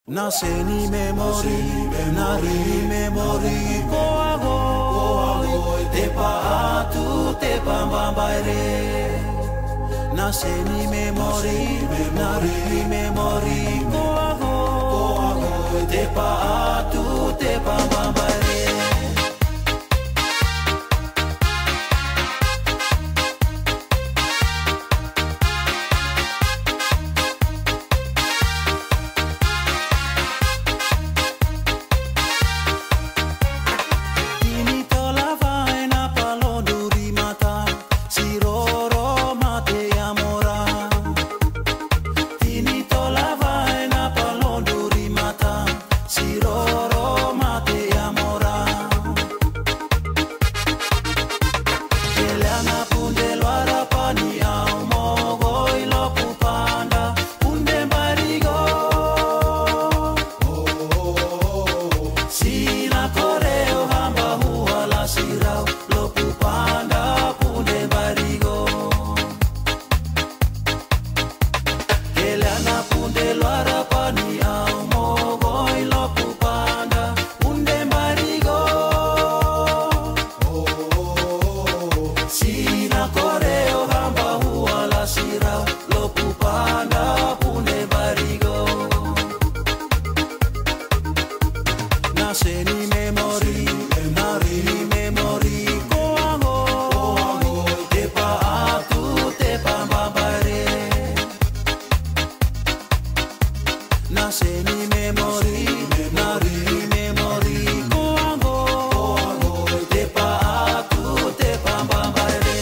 Naseni memori, nari memori, koago, te pa atu, te pa mbambaire. Naseni memori, nari memori, koago, te pa atu, te pa mbambaire. Naseni memori, nari memori, koago, te pa atu, te pa mbambaire. Naseni memori, nari memori, koago, te pa atu, te pa mbambaire.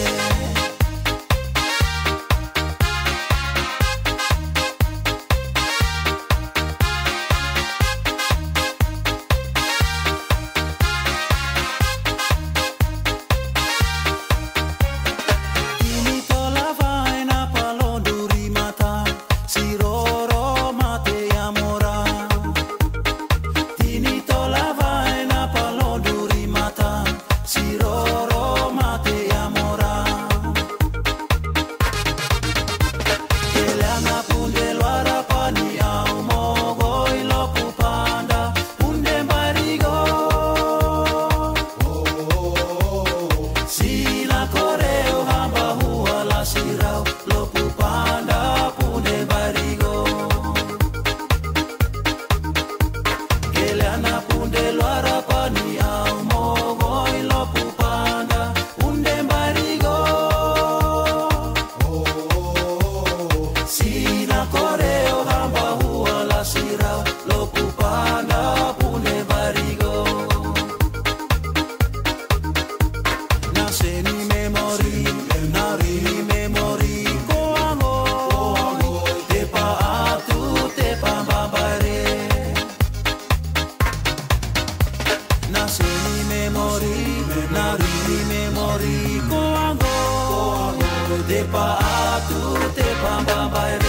Naseni memori, nari memori, koago, te pa atu, te pa mbambaire. Naseni memori, nari memori, koago, te pa atu, te pa mbambaire.